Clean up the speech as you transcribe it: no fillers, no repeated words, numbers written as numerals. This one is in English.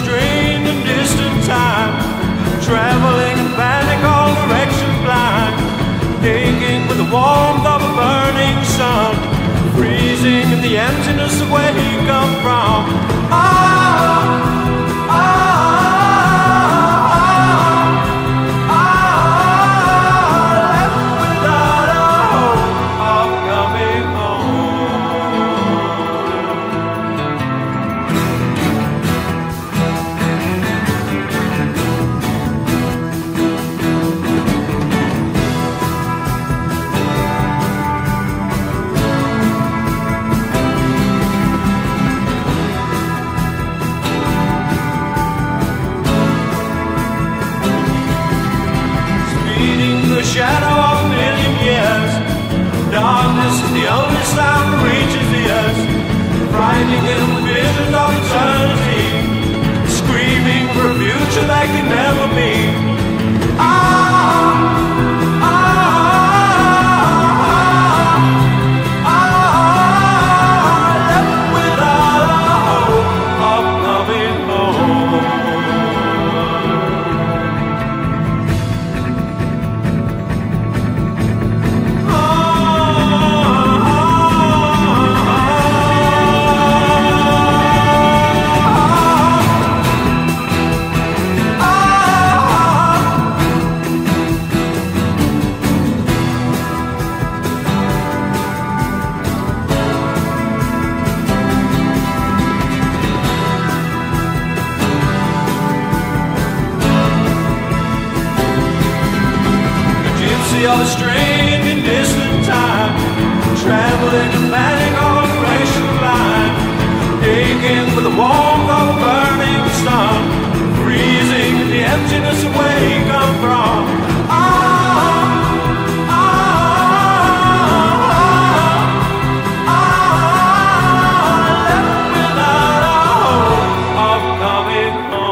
strange and distant time, traveling in panic, all directions blind, aching with the warmth of a burning sun, freezing in the emptiness of where he come from. Shadow of a million years, darkness is the only sound that reaches the earth, frightening in the visions of eternity, screaming for a future that can never be. Left without a hope of coming home. Of a strange and distant time, traveling and panic all direction blind, aching with the warmth of a burning sun, freezing in the emptiness of where he come from. Left without a hope of coming home.